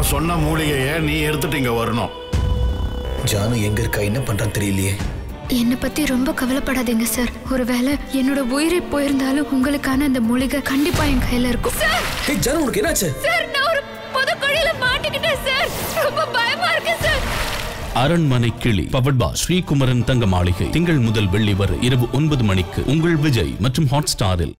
நான் சொன்ன மூலிகையை நீ எடுத்துட்டு இங்க வரணும். ஜானு எங்க இருக்கா, என்ன பண்றான்னு தெரியலையே. என்னை பத்தி ரொம்ப கவலைப்படாதீங்க சார். ஒருவேளை என்னோட உயிரை போயிருந்தாலும் உங்களுக்கான அந்த மூலிகை கண்டிப்பா என் கையில இருக்கும். ஏய் ஜானு, உனக்கு என்னாச்சு? சார், நான் ஒரு புதக்குழியில மாட்டிக்கிட்டேன் சார். ரொம்ப பயமா இருக்கு சார். அரண்மனை கிளி பவர்ட் பை ஸ்ரீகுமரன் தங்க மாளிகை. திங்கள் முதல் வெள்ளி வரை இரவு 9 மணிக்கு உங்கள் விஜய் மற்றும் ஹாட் ஸ்டாரில்.